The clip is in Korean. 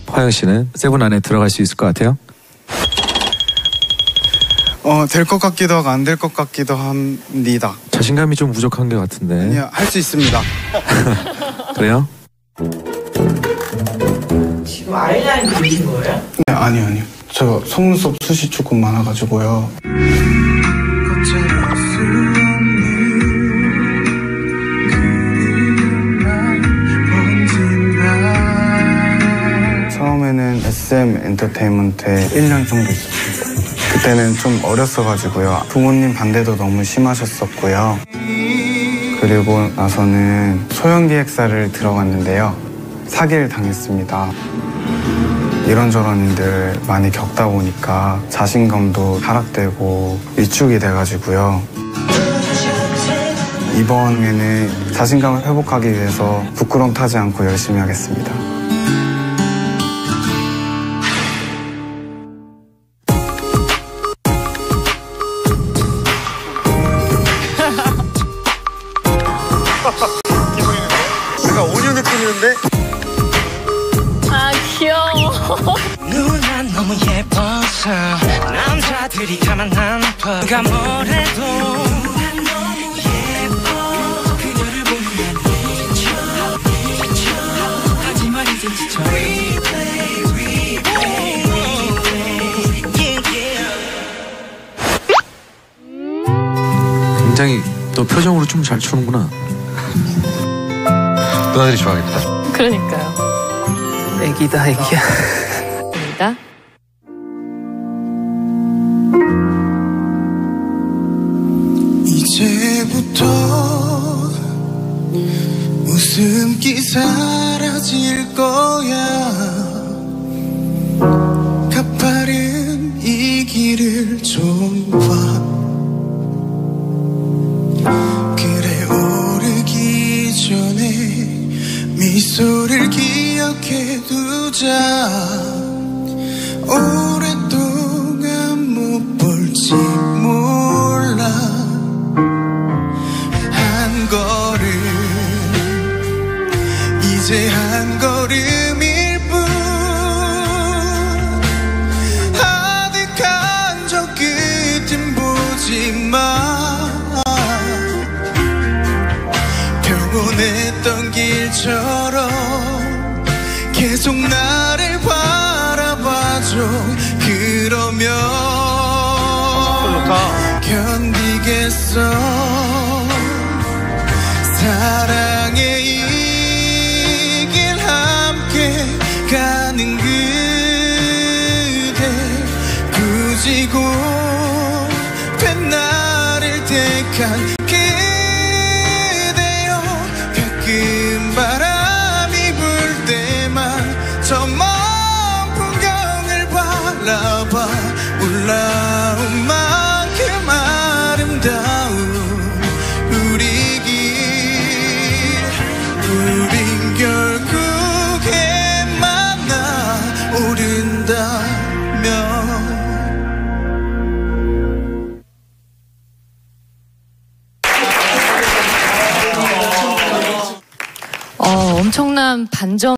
화영 씨는 세븐 안에 들어갈 수 있을 것 같아요? 될 것 같기도 하고 안 될 것 같기도 합니다. 자신감이 좀 부족한 것 같은데. 아니요, 할 수 있습니다. 그래요? 지금 아이라인 그리신 거예요? 네, 아니요. 저 속눈썹 숱이 조금 많아가지고요. 처음에는 SM 엔터테인먼트에 1년 정도 있었어요. 그때는 좀 어렸어가지고요. 부모님 반대도 너무 심하셨었고요. 그리고 나서는 소형기획사를 들어갔는데요. 사기를 당했습니다. 이런저런 일들 많이 겪다 보니까 자신감도 하락되고 위축이 돼가지고요. 이번에는 자신감을 회복하기 위해서 부끄럼 타지 않고 열심히 하겠습니다. 내가 5년을 뛰는데? 아 귀여워. 누나 너무 예뻐서 남자들이 가만 안 둬. 누가 뭐래도 예뻐. 그녀를 보면 지쳐. 하지만 이제 지쳐. 굉장히 너 표정으로 춤 잘 추는구나. 누나들이 좋아하겠다. 그러니까요. 애기다 애기야. 입니다. 이제부터 웃음기 사라질 거야. 가파른 이 길을 좀 봐. 그래 오르기 전에 미소를 기억해 두자. 오랫동안 못 볼지 몰라. 한 걸음 이제 한 걸음일 뿐. 아득한 저 끝은 보지 마. 평온했던 길처럼 계속 나를 바라봐줘. 그러면 견디겠어. 사랑의 이 길 함께 가는 그대. 굳이 곱해 나를 택한 그대여. 가끔 바람이 불 때만 저 먼 풍경을 바라봐. 올라온 만큼 아름다운 우리 길. 우린 결국에 만나 오른다면. 엄청난 반전.